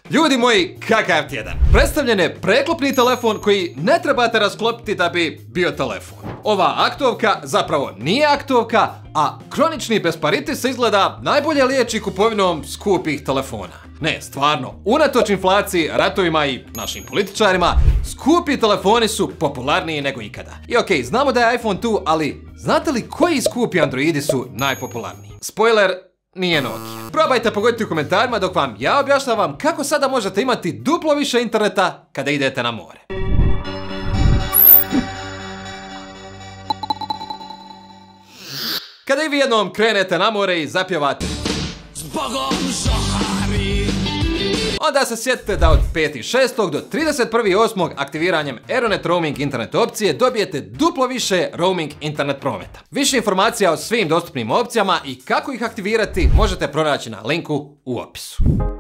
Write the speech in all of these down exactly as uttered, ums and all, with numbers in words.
Ljudi moji, kakav tjedan! Predstavljen je preklopni telefon koji ne trebate rasklopiti da bi bio telefon. Ova aktovka zapravo nije aktovka, a kronični besparitet se izgleda najbolje liječi kupovinom skupih telefona. Ne, stvarno, unatoč inflaciji, ratovima i našim političarima, skupi telefoni su popularniji nego ikada. I okej, okay, znamo da je iPhone tu, ali znate li koji skupi Androidi su najpopularniji? Spoiler, nije Nokia. Probajte pogoditi u komentarima dok vam ja objašnjavam kako sada možete imati duplo više interneta kada idete na more. Kada i vi jednom krenete na more i zapjevate Zbogom žohari, onda se sjetite da od petog šestog do trideset prvog osmog aktiviranjem Aeronet Roaming internet opcije dobijete duplo više roaming internet prometa. Više informacija o svim dostupnim opcijama i kako ih aktivirati možete pronaći na linku u opisu.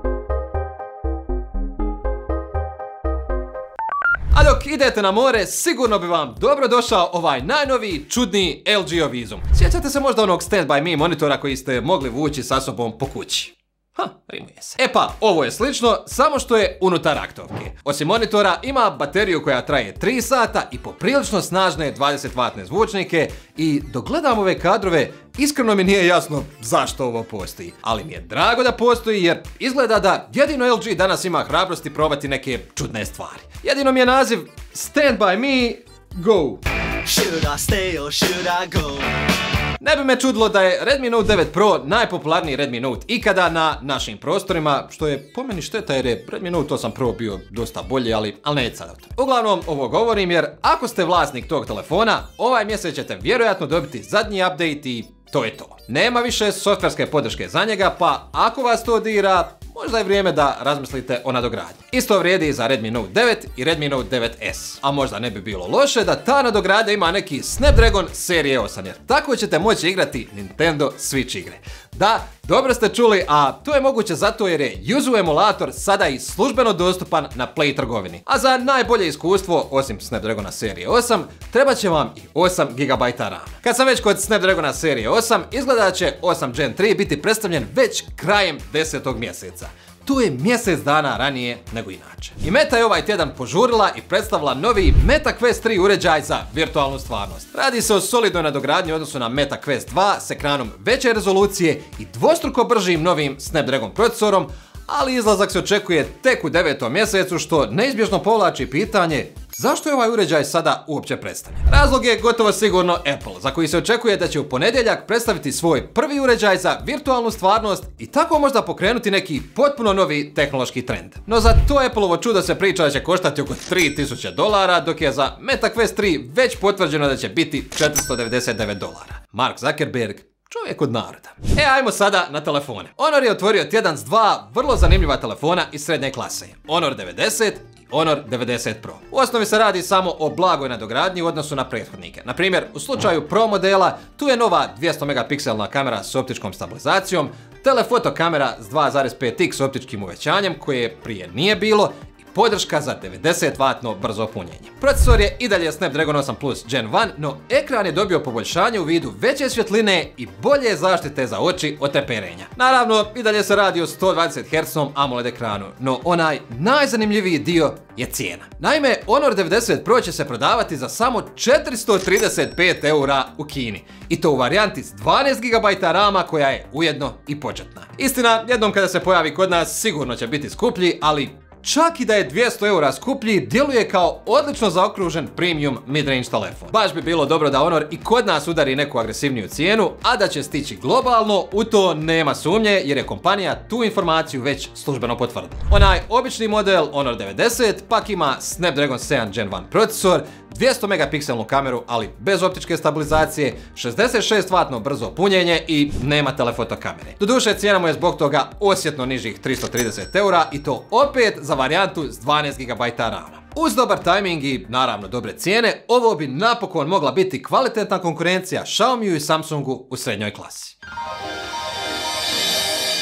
A dok idete na more, sigurno bi vam dobro došao ovaj najnoviji čudni L G-ov izum. Sjećate se možda onog Stand By Me monitora koji ste mogli vući sa sobom po kući? Ha, rimuje se. E pa, ovo je slično, samo što je unutar aktovke. Osim monitora, ima bateriju koja traje tri sata i poprilično snažne dvadeset vatne zvučnike i dok gledam ove kadrove, iskreno mi nije jasno zašto ovo postoji. Ali mi je drago da postoji jer izgleda da jedino L G danas ima hrabrosti probati neke čudne stvari. Jedino mi je naziv Stand By Me, Go. Should I stay or should I go? Ne bi me čudilo da je Redmi Note devet Pro najpopularniji Redmi Note ikada na našim prostorima, što je po meni šteta jer je Redmi Note osam Pro bio dosta bolji, ali, ali neće sad o tome. Uglavnom, ovo govorim jer ako ste vlasnik tog telefona, ovaj mjesec ćete vjerojatno dobiti zadnji update i to je to. Nema više softverske podrške za njega, pa ako vas to dira, možda je vrijeme da razmislite o nadogradnji. Isto vrijedi i za Redmi Note devet i Redmi Note devet S. A možda ne bi bilo loše da ta nadogradnja ima neki Snapdragon serije osam, jer tako ćete moći igrati Nintendo Switch igre. Da, dobro ste čuli, a to je moguće zato jer je Yuzu emulator sada i službeno dostupan na Play trgovini. A za najbolje iskustvo, osim Snapdragona serije osam, treba će vam i osam gigabajta rama. Kad sam već kod Snapdragona serije osam, izgleda će osam Gen tri biti predstavljen već krajem desetog mjeseca. To je mjesec dana ranije nego inače. I Meta je ovaj tjedan požurila i predstavila novi Meta Quest tri uređaj za virtualnu stvarnost. Radi se o solidnoj nadogradnji u odnosu na Meta Quest dva s ekranom veće rezolucije i dvostruko bržim novim Snapdragon procesorom, ali izlazak se očekuje tek u devetom mjesecu, što neizbježno povlači pitanje zašto je ovaj uređaj sada uopće predstavljen. Razlog je gotovo sigurno Apple, za koji se očekuje da će u ponedjeljak predstaviti svoj prvi uređaj za virtualnu stvarnost i tako možda pokrenuti neki potpuno novi tehnološki trend. No za to Appleovo čudo se priča da će koštati oko tri tisuće dolara, dok je za Meta Quest tri već potvrđeno da će biti četiristo devedeset devet dolara. Mark Zuckerberg, čovjek od naroda. E, ajmo sada na telefone. Honor je otvorio tjedan s dva vrlo zanimljiva telefona iz srednje klase. Honor devedeset i Honor devedeset Pro. U osnovi se radi samo o blagoj nadogradnji u odnosu na prethodnike. Na primjer, u slučaju Pro modela, tu je nova dvjesto megapikselna kamera s optičkom stabilizacijom, telefoto kamera s dva zarez pet x optičkim uvećanjem koje prije nije bilo, podrška za devedeset vatno brzo punjenje. Procesor je i dalje Snapdragon osam Plus Gen jedan, no ekran je dobio poboljšanje u vidu veće svjetline i bolje zaštite za oči od treperenja. Naravno, i dalje se radi o sto dvadeset hertz AMOLED ekranu, no onaj najzanimljiviji dio je cijena. Naime, Honor devedeset Pro će se prodavati za samo četiristo trideset pet eura u Kini. I to u varijanti s dvanaest gigabajta rama koja je ujedno i početna. Istina, jednom kada se pojavi kod nas sigurno će biti skuplji, ali čak i da je dvjesto eura skuplji, djeluje kao odlično zaokružen premium midrange telefon. Baš bi bilo dobro da Honor i kod nas udari neku agresivniju cijenu, a da će stići globalno, u to nema sumnje jer je kompanija tu informaciju već službeno potvrdila. Onaj obični model Honor devedeset pak ima Snapdragon sedam Gen jedan procesor, dvjesto megapikselnu kameru, ali bez optičke stabilizacije, šezdeset šest vatno brzo punjenje i nema telefoto kamere. Doduše, cijena mu je zbog toga osjetno nižih tristo trideset eura i to opet za varijantu s dvanaest gigabajta rama. Uz dobar tajming i naravno dobre cijene, ovo bi napokon mogla biti kvalitetna konkurencija Xiaomiu i Samsungu u srednjoj klasi.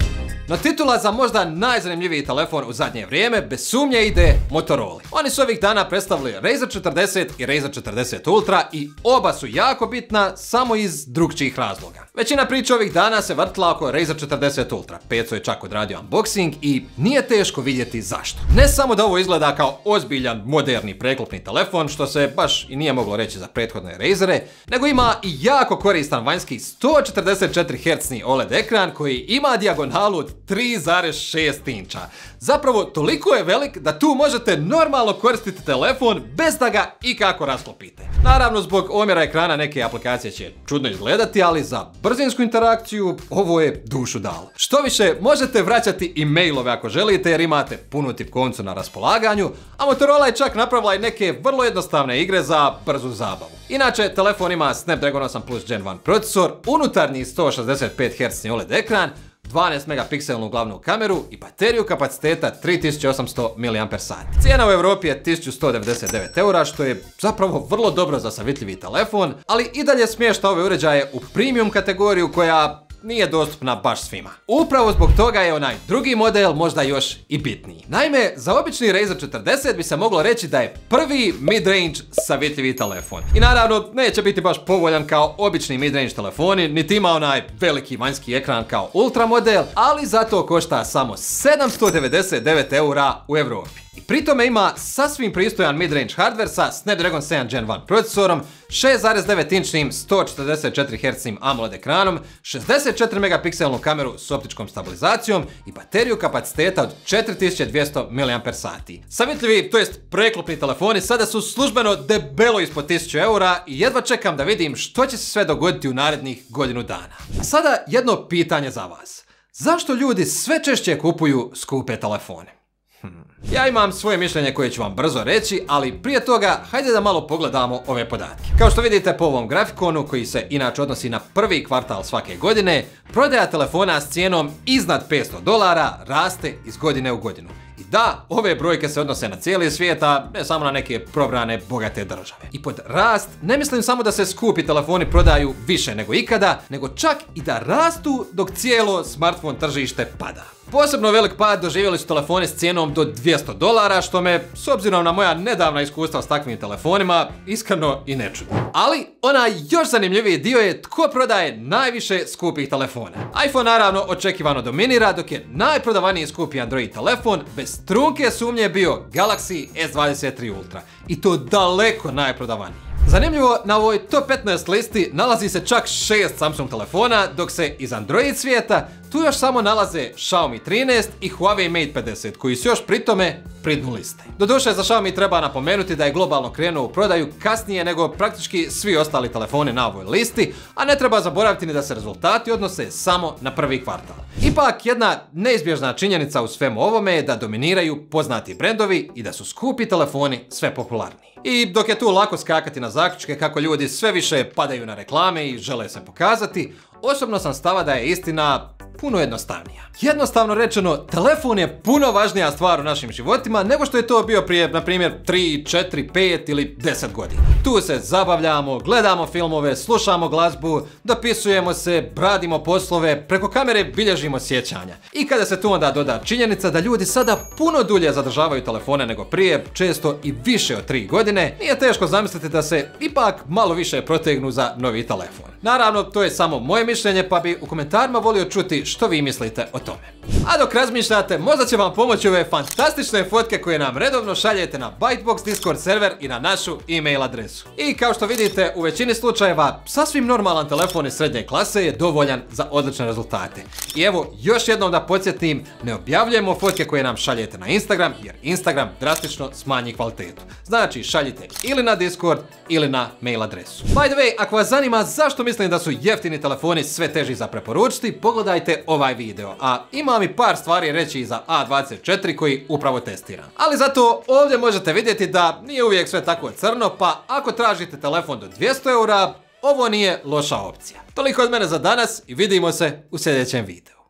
No titula za možda najzanimljiviji telefon u zadnje vrijeme bez sumnje ide Motorola. Oni su ovih dana predstavili Razr četrdeset i Razr četrdeset Ultra i oba su jako bitna samo iz drugčijih razloga. Većina priča ovih dana se vrtila oko Razr četrdeset Ultra. Peco je čak odradio unboxing i nije teško vidjeti zašto. Ne samo da ovo izgleda kao ozbiljan moderni preklopni telefon, što se baš i nije moglo reći za prethodne Razre, nego ima i jako koristan vanjski sto četrdeset četiri herca O L E D ekran koji ima dijagonalu od tri zarez šest inča. Zapravo toliko je velik da tu možete normalno koristiti telefon bez da ga ikako rasklopite. Naravno, zbog omjera ekrana neke aplikacije će čudno izgledati, ali za brzinsku interakciju ovo je dušu dalo. Što više, možete vraćati i mailove ako želite jer imate punu tipkovnicu na raspolaganju, a Motorola je čak napravila i neke vrlo jednostavne igre za brzu zabavu. Inače, telefon ima Snapdragon osam plus Gen jedan procesor, unutarnji sto šezdeset pet herca O L E D ekran, dvanaest megapikselnu glavnu kameru i bateriju kapaciteta tri tisuće osamsto miliamper sati. Cijena u Europi je tisuću sto devedeset devet eura, što je zapravo vrlo dobro za savitljivi telefon, ali i dalje smješta ove uređaje u premium kategoriju koja nije dostupna baš svima. Upravo zbog toga je onaj drugi model možda još i bitniji. Naime, za obični Razr četrdeset bi se moglo reći da je prvi mid-range savitljivi telefon. I naravno, neće biti baš povoljan kao obični mid-range telefoni, niti ima onaj veliki vanjski ekran kao Ultra model, ali zato košta samo sedamsto devedeset devet eura u Europi. I pri tome ima sasvim pristojan mid-range hardware sa Snapdragon sedam Gen jedan procesorom, šest zarez devet inčnim sto četrdeset četiri herca AMOLED ekranom, šezdeset četiri megapikselnu kameru s optičkom stabilizacijom i bateriju kapaciteta od četiri tisuće dvjesto miliamper sati. Savitljivi, to jest preklopni telefoni sada su službeno debelo ispod tisuću eura i jedva čekam da vidim što će se sve dogoditi u narednih godinu dana. A sada jedno pitanje za vas. Zašto ljudi sve češće kupuju skupe telefone? Hmm. Ja imam svoje mišljenje koje ću vam brzo reći, ali prije toga hajde da malo pogledamo ove podatke. Kao što vidite po ovom grafikonu koji se inače odnosi na prvi kvartal svake godine, prodaja telefona s cijenom iznad petsto dolara raste iz godine u godinu. I da, ove brojke se odnose na cijeli svijet, a ne samo na neke probrane bogate države. I pod rast ne mislim samo da se skupi telefoni prodaju više nego ikada, nego čak i da rastu dok cijelo smartphone tržište pada. Posebno velik pad doživjeli su telefoni s cijenom do dvjesto dolara, što me, s obzirom na moja nedavna iskustva s takvim telefonima, iskreno i ne čudi. Ali, onaj još zanimljiviji dio je tko prodaje najviše skupih telefona. iPhone naravno očekivano dominira, dok je najprodavaniji skupi Android telefon bez trunke sumnje bio Galaxy S dvadeset tri Ultra. I to daleko najprodavaniji. Zanimljivo, na ovoj top petnaest listi nalazi se čak šest Samsung telefona, dok se iz Android svijeta tu još samo nalaze Xiaomi trinaest i Huawei Mate pedeset, koji su još pri tome pri dnu liste. Doduše, za Xiaomi treba napomenuti da je globalno krenuo u prodaju kasnije nego praktički svi ostali telefoni na ovoj listi, a ne treba zaboraviti ni da se rezultati odnose samo na prvi kvartal. Ipak, jedna neizbježna činjenica u svemu ovome je da dominiraju poznati brendovi i da su skupi telefoni sve popularniji. I dok je tu lako skakati na zaključke kako ljudi sve više padaju na reklame i žele se pokazati, osobno sam stava da je istina puno jednostavnija. Jednostavno rečeno, telefon je puno važnija stvar u našim životima nego što je to bio prije, na primjer, tri, četiri, pet ili deset godina. Tu se zabavljamo, gledamo filmove, slušamo glazbu, dopisujemo se, radimo poslove, preko kamere bilježimo sjećanja. I kada se tu onda doda činjenica da ljudi sada puno dulje zadržavaju telefone nego prije, često i više od tri godine, nije teško zamisliti da se ipak malo više protegnu za novi telefon. Naravno, to je samo moje mišljenje, pa bi u komentarima volio čuti što vi mislite o tome. A dok razmišljate, možda će vam pomoći ove fantastične fotke koje nam redovno šaljete na Bytebox Discord server i na našu e-mail adresu. I kao što vidite, u većini slučajeva sasvim normalan telefon iz srednje klase je dovoljan za odlične rezultate. I evo, još jednom da podsjetim, ne objavljujemo fotke koje nam šaljete na Instagram, jer Instagram drastično smanji kvalitetu. Znači, šaljite ili na Discord ili na mail adresu. By the way, ako vas zanima zašto mislim da su jeftini telefoni sve teži za preporučiti, pogledajte ovaj video, a imam i par stvari reći i za A dvadeset četiri koji upravo testiram. Ali zato ovdje možete vidjeti da nije uvijek sve tako crno, pa ako tražite telefon do dvjesto eura, ovo nije loša opcija. Toliko od mene za danas i vidimo se u sljedećem videu.